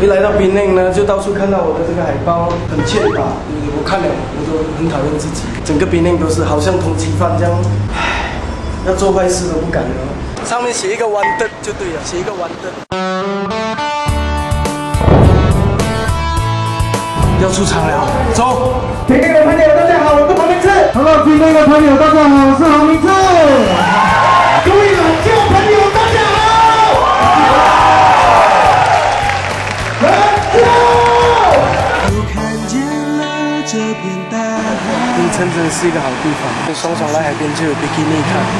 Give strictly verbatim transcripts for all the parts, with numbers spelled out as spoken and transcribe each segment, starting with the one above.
一来到槟榔呢，就到处看到我的这个海报，很欠打。我看了，我都很讨厌自己。整个槟榔都是好像通缉犯这样，唉，要做坏事都不敢了。上面写一个 wanted 就对了，写一个 wanted。要出场了，走！槟榔的朋友大家好，我是黄明志。Hello， 槟榔的朋友大家好，我是黄明志。各位老旧朋友大家好。槟城真的是一个好地方，爽爽来海边就有比基尼看。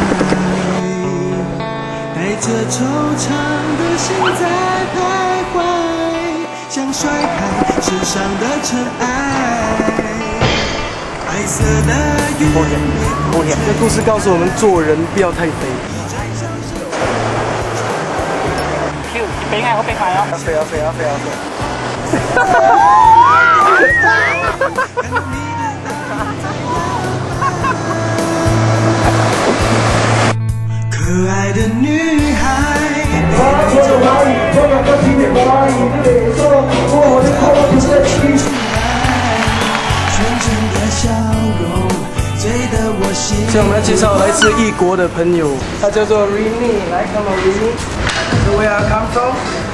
带着惆怅的心在徘徊，想甩开身上的尘埃。白色的云。不脸，不脸。这故事告诉我们，做人不要太肥。跳，俾嗌好俾快咯。肥啊肥啊肥啊肥！哈哈哈！可爱的女孩，所有华语，所有歌曲的华语，对，说我的口不是气出来，纯真的笑容，醉得我心。现在我们要介绍来自异国的朋友，他叫做 Rini， 来 ，come on Rini， Where I come from？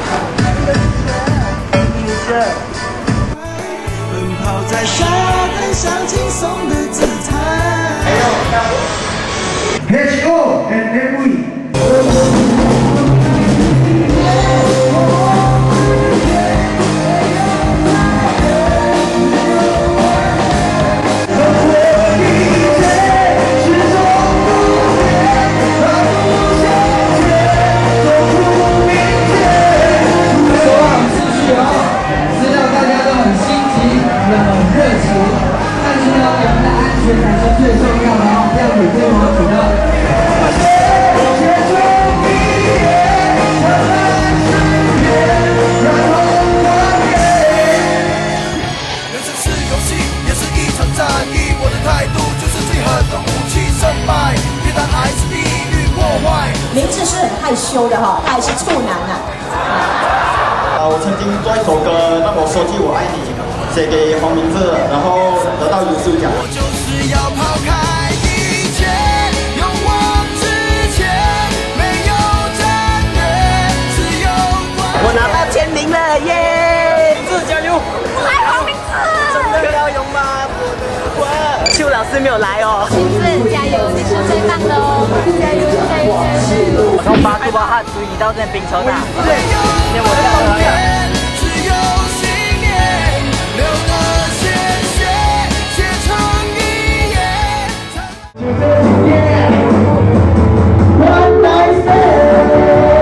奔跑在沙滩上，轻松的姿态。H O and M V。 明志是很害羞的哈，他还是处男啊。 啊，我曾经做一首歌，让我说句我爱你，写给黄明志，然后得到优秀奖。我就是要抛开一切，勇往直前，没有战略，只有我拿到签名了耶！明志加油！我爱黄明志，真的要勇吗？邱老师没有来哦。明志加油，你是最棒的哦！加油加油加油！我从八杜巴汉追你到这冰球打，对，今天我下河了。只有信念，流的鲜血写成一页。就这几天 ，One night stand。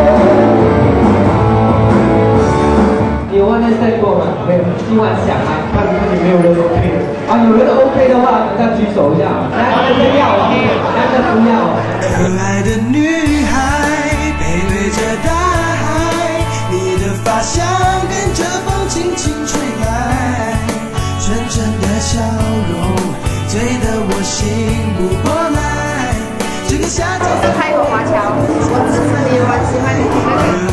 你有 One night stand 过吗？没有，今晚想啊，看看你没有人 OK 的。啊，有人 OK 的话，大家举手一下。男的不要，男的不要。可爱的女孩，背对着大海，你的发香跟着风轻轻吹来，纯真的笑容，醉得我醒不过来。这个夏天。我是开口华侨，我支持你，我喜欢你。